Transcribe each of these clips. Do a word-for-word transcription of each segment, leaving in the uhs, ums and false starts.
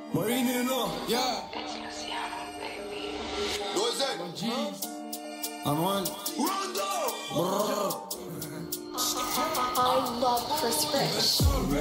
Marino, yeah. G's, Anuel, Rondo. I love Chris Rich.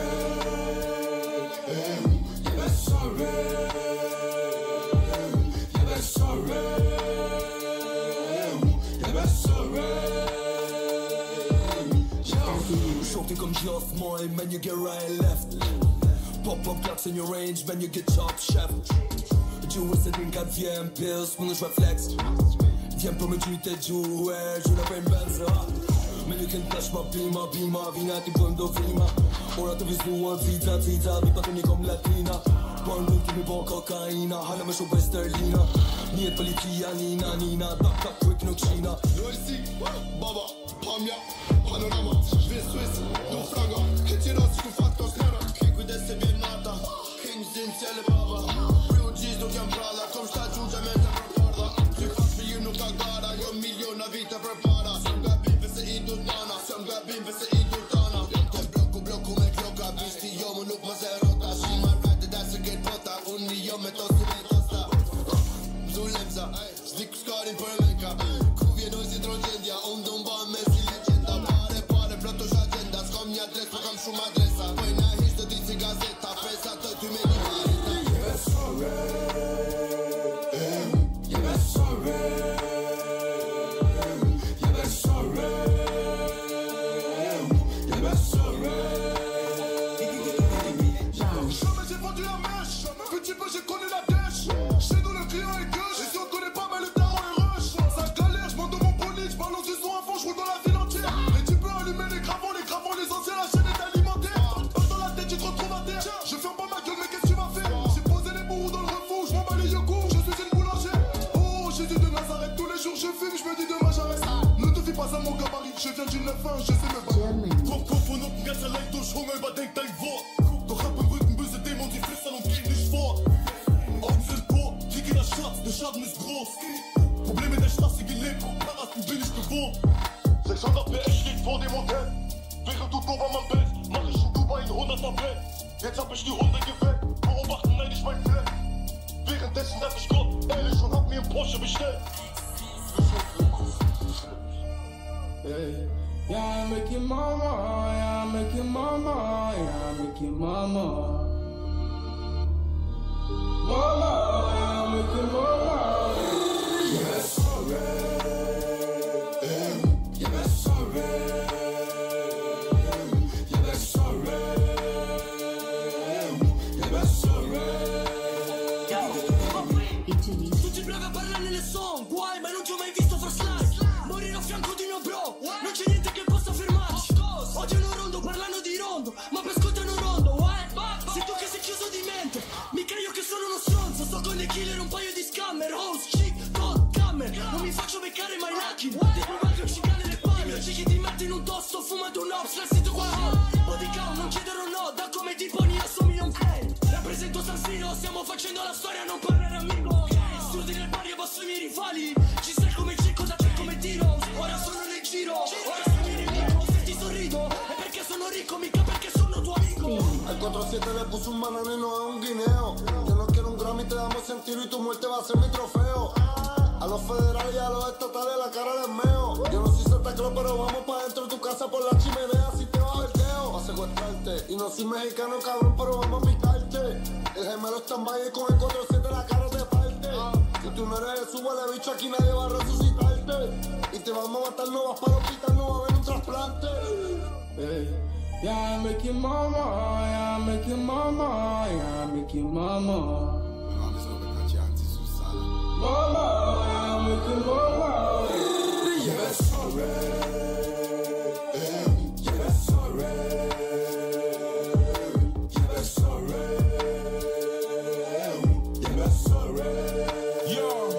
Shorty comme Geoff, moi, man, you get right left. Pop up clocks in your range, man, you get top chef. Du c'est une carte, viens, pills, mon je flex. Viens pour me tuer, t'es joué, je la peine benza. Man, you can touch ma bima, bima, vina, ti quando prima. Ora tu visto un zita, zita, mi patoni come latina. Quando ti mi buon cocaina, hala me show sterlina. Niet politia, nina, nina, duck up quick, no china. Royce, baba, pamja, panorama, j'vais Suisse, no fraga. Hit je ras, je fuck oss nära. Kik with S B nata, Kings in Celle baba. Real G's då kan pralla, kom sta giugia mentre preparda. Ty fuck för ju nog gara, jag miljoner vita prepara. Som gabin för sig indutana, som gabin för sig indutana. Inte blocko blocko med klocka, visst i jag och nog man säger råtta. She my rider, that's a good potta, hon i jag med oss till mig kosta. Zulemza, stick skarin på en vecka. Kuvien och sin trogendia, om de bara med sin legenda. Pare, pare, blott och agenda, skam jag adress, för kam som adressa. Pojna histo dit sig gazetta, pressa töj tu med din varita. Jag är sorry, jag är sorry, jag är sorry, jag är sorry. Jamais j'ai vendu la mèche. Petit peu j'ai connu la dèche. Chez nous le client est gauche. Et si on connaît pas, mais le daron est rush. Ça galère, j'monte dans mon bolide. J'balance du son à fond, j'roule dans la ville entière. Et tu peux allumer les gravons, les gravons, les anciens, la chaîne est alimentaire. Pas dans la tête, tu te retrouves à terre. Je ferme pas ma gueule, mais qu'est-ce que tu vas faire? J'ai posé les bourreaux dans le refuge, j'm'en bats les yeux. Je suis une boulangère. Oh, Jésus de Nazareth, tous les jours je fume, j'me dis demain j'arrête. Ne te fie pas à mon gabarit, je viens du neuf un, je sais me battre. Kom, kom van op, gaat ze lijkt door schonger, wat denkt hij voor? Toch heb een rücken, böse Dämon, die frisst dan geht nicht vor. Augen sind tot, kriege das Schatz, der Schaden ist groß. Problem mit der Straße gelebt, Paraten bin ich gewohnt. sechshundert P S steht vor dem Hotel. Während du Dober am Bett, mach ich in Dubai ein hunderter Fett. Jetzt hab ich die Runde geweckt, beobachten nein ich mein Fleck. Währenddessen dachte ich Gott, ehrlich und hab mir einen Porsche bestellt. Hey. Yeah, I make your mama, yeah, I make your mama, yeah, I make your mama. Mama, yeah, I make your mama. Yeah, sorry. Yeah, sorry. Yeah, sorry. Yeah, sorry. Tutti bravi a parlare nelle song, guai, ma non ti ho mai visto fra slide. Morire a fianco di mio bro, non c'è niente che possa fermarci. Oggi è un rondo parlando di rondo, ma per ascoltare un rondo, what? Sei tu che sei chiuso di mente, mica io che sono uno stronzo. Sto con dei killer, un paio di scammer, host, chic, god, cammer. Non mi faccio beccare mai lucky, ti provato a cicale le palle. Oggi che ti metti in un tosto, fumato un ops, l'assetto qua. Body count, non chiederò no, da come ti poni assomiglia un play. Rappresento San Siro, stiamo facendo la storia, non parlare amico. Studi nel bar, io basso i miei rivali. Ci sai come cicco, da te come tiro. Ora sono nel giro, ora sei mio nemico. Se ti sorrido, è perché sono ricco, mica perché sono tuo amico. El cuatro siete le puso un banano y no es un guineo. Yo no quiero un Grammy, te damos sentido y tu muerte va a ser mi trofeo. A los federales y a los estatales la cara de meo. Yo no soy Santa Claus, pero vamos pa' dentro de tu casa por la chimenea si te baja el dedo. Pa' secuestrarte, y no soy mexicano cabrón, pero vamos a picarte. El gemelo está en valle con el cuatro siete la cara te parte. Si tú no eres Jesús, vale bicho, aquí nadie va a resucitarte. Y te vamos a matar, no vas para el hospital, no va a haber un trasplante. Hey. Yeah, I make your mama, yeah, I make your mama, yeah, I make your mama. Mama, yeah, I make your mama. Yeah, sorry. Yeah, sorry. Yeah, sorry. Yeah, sorry. Yo,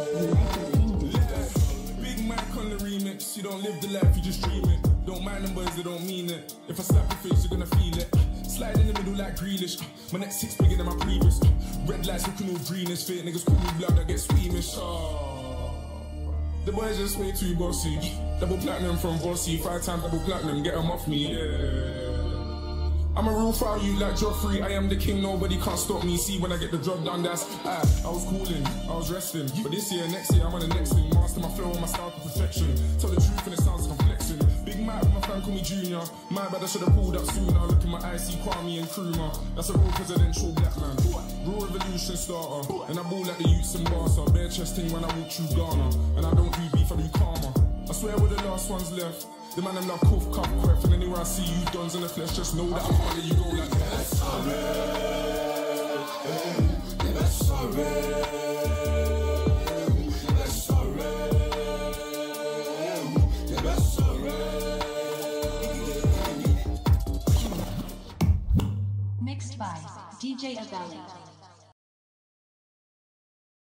Big Mac on the remix. You don't live the life, you just dream it. Don't mind them boys, they don't mean it. If I slap your face, you're gonna feel it. Slide in the middle like Grealish. My next six bigger than my previous. Red lights looking all greenish. Fit niggas call me blood, I get squeamish. Oh. The boys just way too bossy. Double platinum from Bossy. Five times double platinum, get them off me, yeah. I'm a real foul, you like Joffrey. I am the king, nobody can't stop me. See, when I get the job done, that's ah, I was cooling, I was resting. But this year, next year, I'm on the next thing. Master my flow and my style to perfection. Tell the truth and it sounds like I'm flexing. Big Mike with my fan call me Junior. My bad, I should have pulled up sooner. Look in my eyes, see Kwame and Nkrumah. That's a real presidential black man. Real revolution starter. And I ball like the youths in Barca. Bare chest thing when I walk through Ghana. And I don't do beef, I do karma. I swear we're the last ones left. The man them like cuff, cuff, crap. And anywhere I see you dons in the flesh, just know that I'm gonna let you go like that. That's sorry. That's sorry. That's sorry. That's sorry. Mixed by D J Avelli.